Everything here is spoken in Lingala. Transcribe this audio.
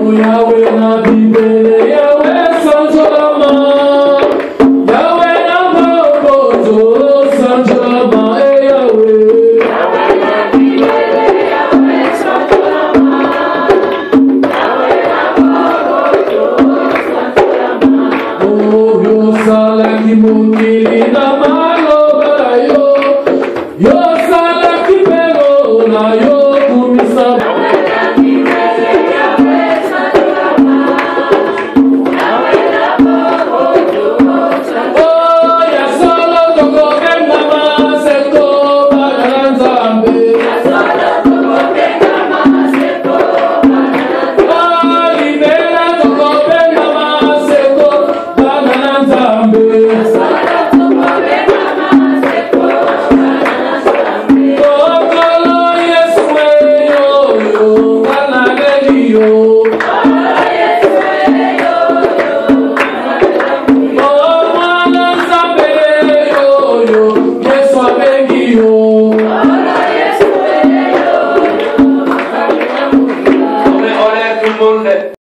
Yahweh na bibele, Yahweh sanjolama. Yahweh na bobozo, sanjolama, Yahweh. Yahweh na bibele, Yahweh sanjolama. Yahweh na bobozo, sanjolama. Oh, yo sala kimukili na maloba yo. Yo sala kipelo na yo kumisa.